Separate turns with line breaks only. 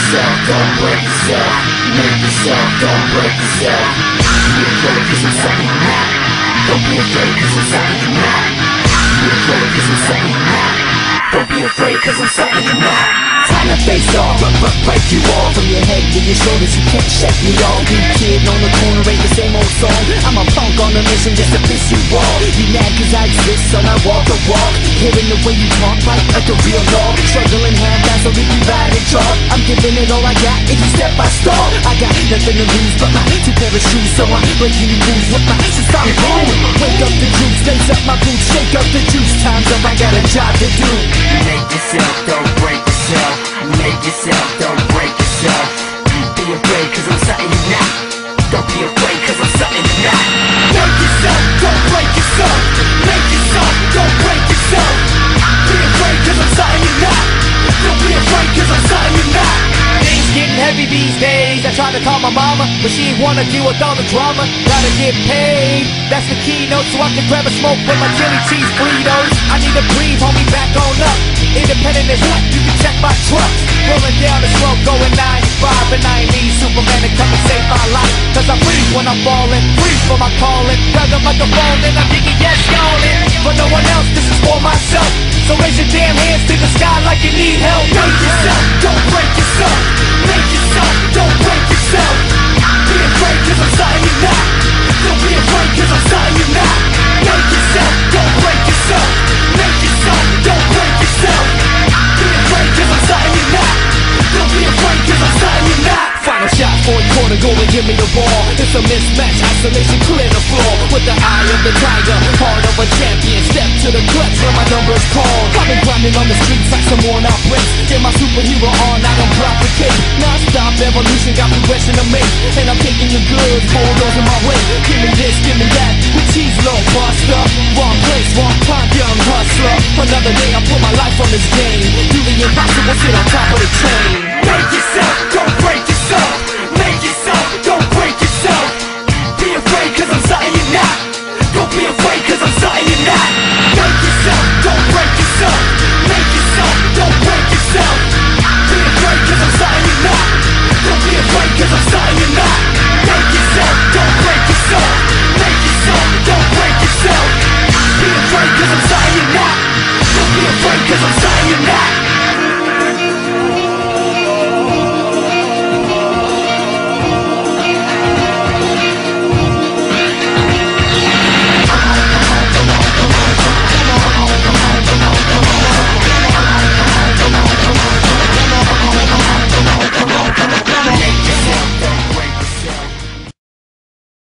yourself, don't break yourself. Make yourself, don't break yourself. Be afraid cause I'm something you're not. Don't be afraid cause I'm something you're not. Be afraid cause I'm something you're not. Don't be afraid cause I'm something you're not. Time to face off, break you all. From your head to your shoulders, you can't shake me all. New kid on the corner, ain't the same old song. I'm a punk on a mission just to piss you off. You mad cause I exist, so I walk the walk. Hearing the way you talk like a real dog. Struggling half-ass, so if you ride and talk, I'm giving it all I got, if you step I stall. I got nothing to lose but my two pair of shoes, so I'm breaking you loose with my so stop going. Wake up the juice, lace up my boots, shake up the juice. Time's up, I got a job to do.
Make yourself, don't break yourself. Make yourself, don't break yourself. Be afraid cause I'm something you're not. Don't be afraid cause I'm something you're not.
Make yourself, don't break yourself. Make yourself, don't break yourself. Be afraid cause I'm something you're not. Don't be afraid cause I'm something you're not.
Things getting heavy these days. I tried to call my mama, but she ain't wanna deal with all the drama. Gotta get paid, that's the keynote, so I can grab a smoke with my chili cheese burritos. I need to breathe, homie, back on up. Independent as what, you can check my truck. Rolling down the slope, going 95, and I ain't need Superman to come and save my life. Cause I breathe when I'm falling, breathe for my calling. Grab the microphone and I'm thinking yes, yawning. For no one else, this is for myself. So raise your damn hands to the sky like you need help.
Make yourself, don't break yourself. Make yourself, don't break yourself. Be afraid cause I'm something you're not. Don't be afraid cause I'm something you're not. Make yourself, don't break yourself. Make yourself, don't break yourself. Be afraid cause I'm something you're not. Don't be afraid cause I'm something you're not.
Final shot, fourth quarter, go and give me the ball. It's a mismatch, isolation, clear the floor. With the eye of the tiger, heart of a champion. Step to the clutch when my number's called. I've been grinding on the streets like some worn out bricks. Get my superhero on, I don't drop the kick. Non-stop evolution, got progression to make. And I'm taking the goods, bulldozing my way. Give me this, give me that, with cheese low, buster. Wrong place, wrong time, young hustler. Another day, I put my life on this game. Do the impossible, sit on top of the train.